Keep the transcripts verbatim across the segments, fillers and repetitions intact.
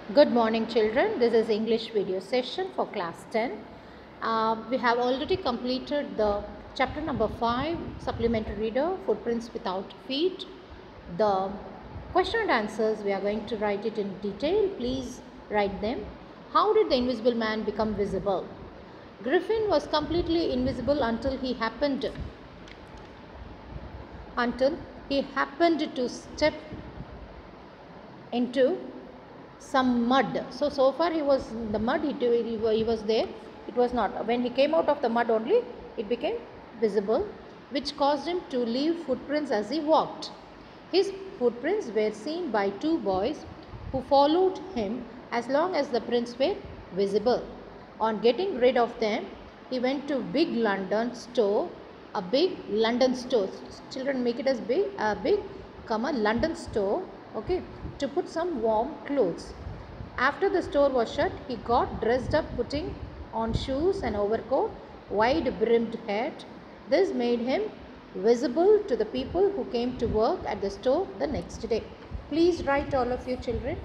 Good morning children, this is English video session for class ten. Uh, we have already completed the chapter number five, supplementary reader, footprints without feet. The question and answers, we are going to write it in detail. Please write them. How did the invisible man become visible? Griffin was completely invisible until he happened until he happened to step into some mud. So, so far he was in the mud, he, he, he was there, it was not. When he came out of the mud only, it became visible, which caused him to leave footprints as he walked. His footprints were seen by two boys who followed him as long as the prints were visible. On getting rid of them, he went to big London store, a big London store. Children, make it as big, a big, comma, London store, okay, to put some warm clothes. After the store was shut, he got dressed up, putting on shoes and overcoat, wide brimmed hat. This made him visible to the people who came to work at the store the next day. Please write, all of you children.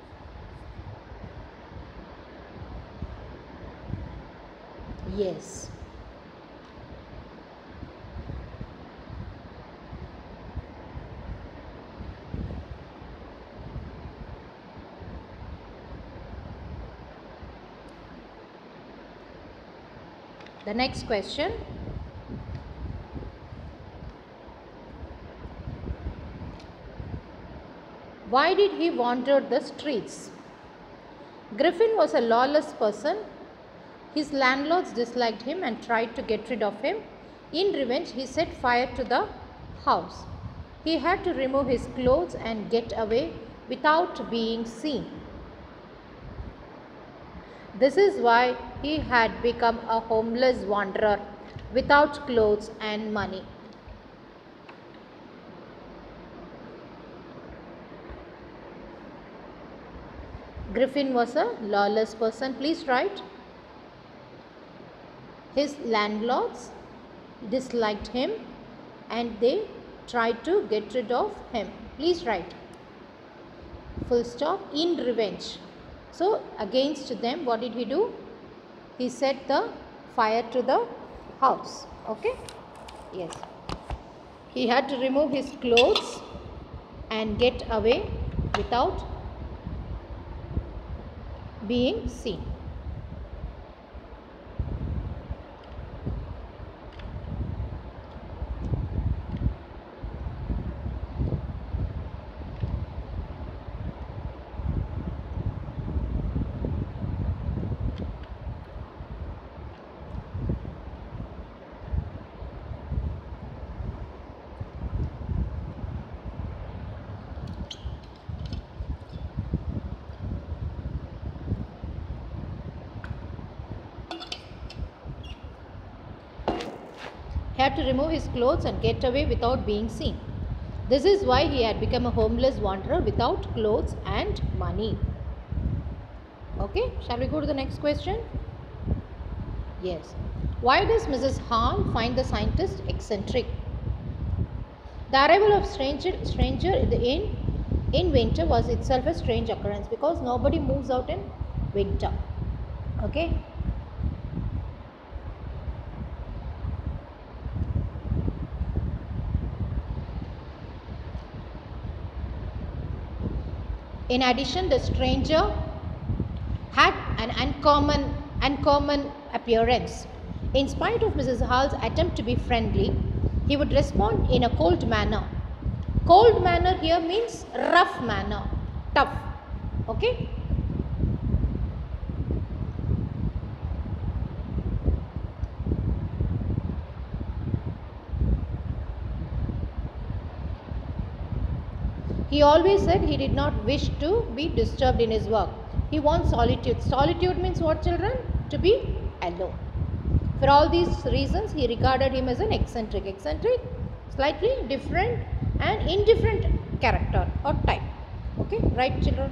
Yes. The next question. Why did he wander the streets? Griffin was a lawless person. His landlords disliked him and tried to get rid of him. In revenge, he set fire to the house. He had to remove his clothes and get away without being seen. This is why he had become a homeless wanderer without clothes and money. Griffin was a lawless person. Please write. His landlords disliked him and they tried to get rid of him. Please write. Full stop. In revenge. So, against them, what did he do? He set the fire to the house. Okay? Yes. He had to remove his clothes and get away without being seen. He had to remove his clothes and get away without being seen. This is why he had become a homeless wanderer without clothes and money. Okay, shall we go to the next question? Yes. Why does Missus Hall find the scientist eccentric? The arrival of stranger, stranger in the inn in winter was itself a strange occurrence because nobody moves out in winter. Okay. In addition, the stranger had an uncommon, uncommon appearance. In spite of Missus Hall's attempt to be friendly, he would respond in a cold manner. Cold manner here means rough manner, tough. Okay? He always said he did not wish to be disturbed in his work. He wants solitude. Solitude means what, children? To be alone. For all these reasons, he regarded him as an eccentric. Eccentric, slightly different and indifferent character or type. Okay, right, children?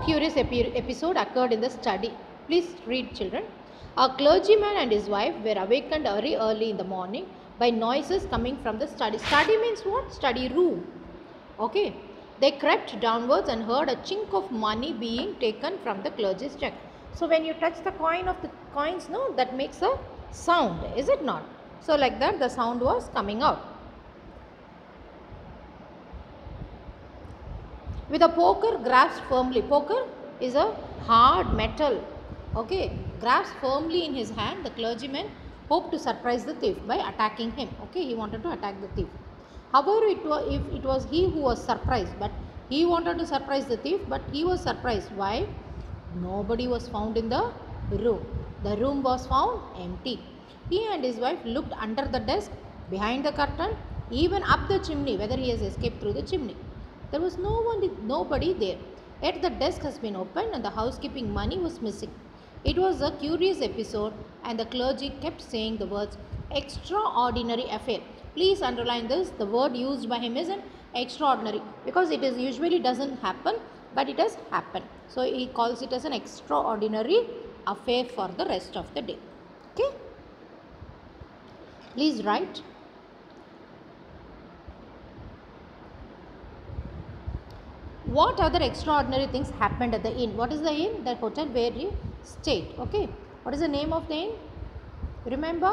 curious epi- episode occurred in the study. Please read, children. A clergyman and his wife were awakened very early in the morning by noises coming from the study. Study means what? Study room. Okay. They crept downwards and heard a chink of money being taken from the clergy's check. So when you touch the coin of the coins, no, that makes a sound, is it not? So like that the sound was coming out. With a poker grasped firmly, poker is a hard metal, okay, grasped firmly in his hand, the clergyman hoped to surprise the thief by attacking him. Okay, he wanted to attack the thief. However, it was, if it was he who was surprised, but he wanted to surprise the thief, but he was surprised. Why? Nobody was found in the room. The room was found empty. He and his wife looked under the desk, behind the curtain, even up the chimney, whether he has escaped through the chimney. There was no one, nobody there. Yet the desk has been opened and the housekeeping money was missing. It was a curious episode and the clergy kept saying the words extraordinary affair. Please underline this. The word used by him is an extraordinary because it is usually doesn't happen, but it has happened. So he calls it as an extraordinary affair for the rest of the day. Okay. Please write. What other extraordinary things happened at the inn? What is the inn? The hotel where you stayed. Okay. What is the name of the inn? Remember?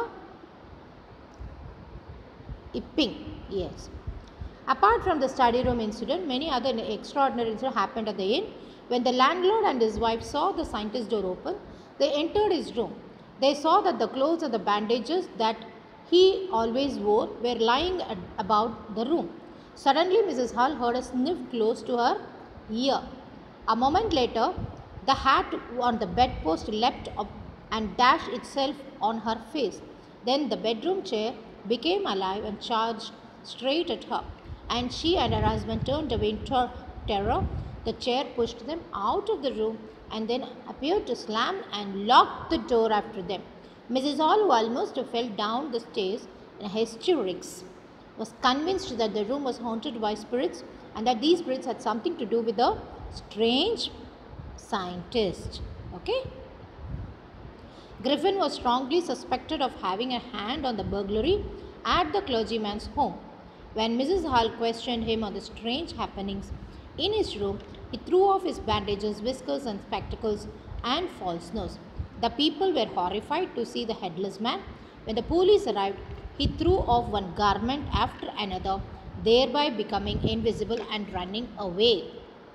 Epping. Yes. Apart from the study room incident, many other extraordinary incidents happened at the inn. When the landlord and his wife saw the scientist's door open, they entered his room. They saw that the clothes and the bandages that he always wore were lying about the room. Suddenly, Missus Hull heard a sniff close to her ear. A moment later, the hat on the bedpost leapt up and dashed itself on her face. Then the bedroom chair became alive and charged straight at her, and she and her husband turned away in ter- terror. The chair pushed them out of the room and then appeared to slam and lock the door after them. Missus Hall, who almost fell down the stairs in hysterics, was convinced that the room was haunted by spirits and that these spirits had something to do with the strange scientist. Okay. Griffin was strongly suspected of having a hand on the burglary at the clergyman's home. When Missus Hull questioned him on the strange happenings in his room, he threw off his bandages, whiskers and spectacles and false nose. The people were horrified to see the headless man. When the police arrived, he threw off one garment after another, thereby becoming invisible and running away.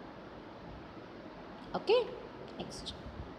Okay, next.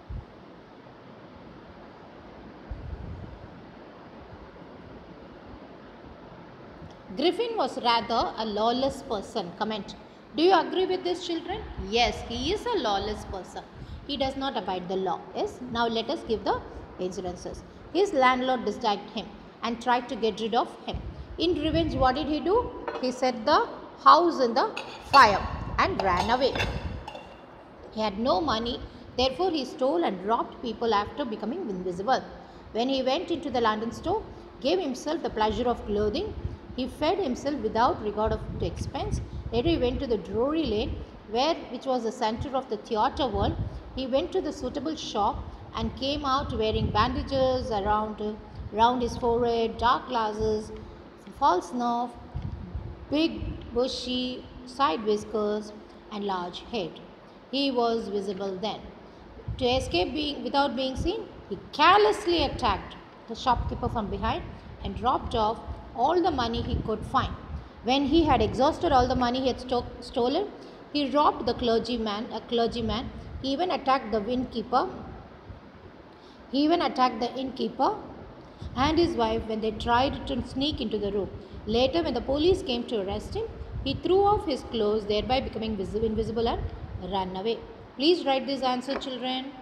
Griffin was rather a lawless person. Comment. Do you agree with this, children? Yes, he is a lawless person. He does not abide the law. Yes. Now let us give the incidences. His landlord disliked him and tried to get rid of him. In revenge, what did he do? He set the house in the fire and ran away. He had no money, therefore he stole and robbed people after becoming invisible. When he went into the London store, gave himself the pleasure of clothing, he fed himself without regard of to expense. Later he went to the Drury Lane, where which was the center of the theatre world. He went to the suitable shop and came out wearing bandages around, around his forehead, dark glasses, false nerve, big bushy side whiskers and large head. He was visible then. To escape being without being seen, he carelessly attacked the shopkeeper from behind and dropped off all the money he could find. When he had exhausted all the money he had sto- stolen, he robbed the clergyman, a clergyman. He even attacked the innkeeper. He even attacked the innkeeper and his wife when they tried to sneak into the room. Later, when the police came to arrest him, he threw off his clothes, thereby becoming visible, invisible and ran away. Please write this answer, children.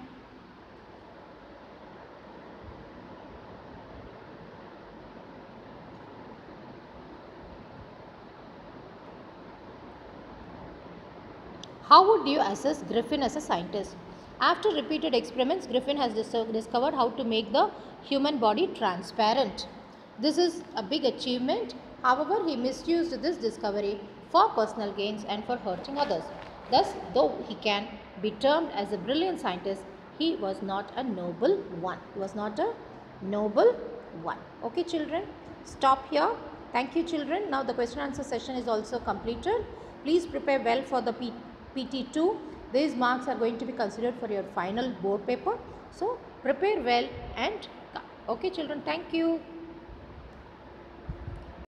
How would you assess Griffin as a scientist? After repeated experiments, Griffin has dis- discovered how to make the human body transparent. This is a big achievement. However, he misused this discovery for personal gains and for hurting others. Thus, though he can be termed as a brilliant scientist, he was not a noble one. He was not a noble one. Okay, children, stop here. Thank you, children. Now the question answer session is also completed. Please prepare well for the P T two. These marks are going to be considered for your final board paper. So prepare well and come. Okay, children, thank you.